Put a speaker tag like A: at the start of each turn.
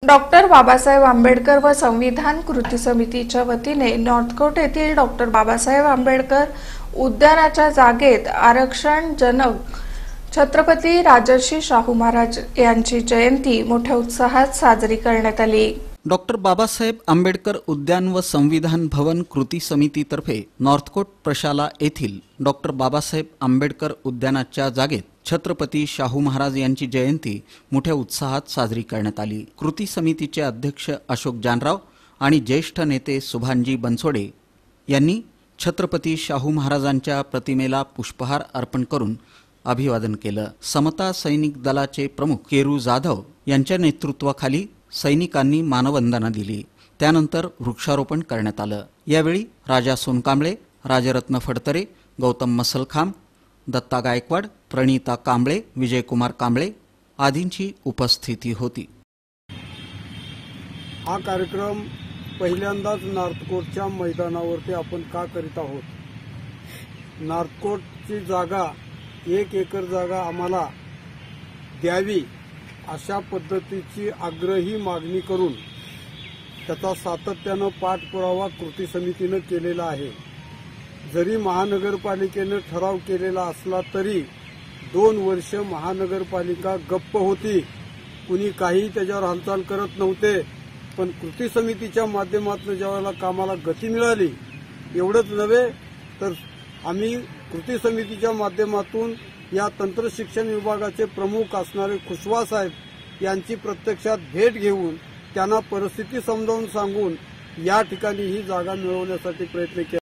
A: Doctor Babasaheb Ambedkar व संविधान कृती समितीच्या वतीने नॉर्थकोट येथील डॉक्टर बाबासाहेब आंबेडकर उद्यानाच्या जागेत आरक्षण जनक छत्रपती राजर्षी शाहू महाराज यांची जयंती मोठ्या उत्साहात साजरी करण्यात आली।
B: डॉक्टर बाबासाहेब आंबेडकर उद्यान व संविधान भवन कृती समितीतर्फे नॉर्थकोट प्रशाला येथील डॉक्टर बाबासाहेब आंबेडकर उद्यानाच्या जागेत छत्रपती शाहू महाराज यांची जयंती मोठ्या उत्साहात साजरी करण्यात आली। कृती समितीचे अध्यक्ष अशोक जानराव आणि ज्येष्ठ नेते सुभानजी बनसोडे यांनी छत्रपती शाहू महाराजांच्या प्रतिमेला पुष्पहार अर्पण करून अभिवादन केलं। समता सैनिक दलाचे प्रमुख केरू जाधव यांच्या नेतृत्वाखाली सैनिकांनी मानवंदना दिली। त्यानंतर वृक्षारोपण करण्यात आलं। यावेळी राजा सोनकांबळे, राजरत्न फडतरे, गौतम मसलखांब, दत्ता गायकवाड, प्रणिता कांबळे, विजयकुमार कांबळे आदींची उपस्थिती होती।
C: हा कार्यक्रम पहिल्यांदाच नॉर्थकोटच्या मैदानावरती आपण का करीत आहोत। नॉर्थकोटची जागा 1 एकर जागा आम्हाला द्यावी अशा पद्धतीची आग्रही मागणी करून त्याचा सातत्यानं पाठपुरावा कृती समितीने केलेला आहे। जरी महानगरपालिकेने ठराव केलेला असला तरी 2 वर्ष महानगरपालिका गप्प होती, कुणी काही त्याच्यावर हालचाल करत नव्हते। पण कृती समितीच्या माध्यमातून ज्यावेळेला कामाला गती मिळाली, एवढंच नव्हे तर आम्ही कृती समितीच्या माध्यमातून या तंत्र शिक्षण विभागाचे प्रमुख असणारे खुशवा साहेब यांची प्रत्यक्षात भेट घेऊन त्यांना परिस्थिती समजावून सांगून या ठिकाणी ही जागा मिळवण्यासाठी प्रयत्न केला।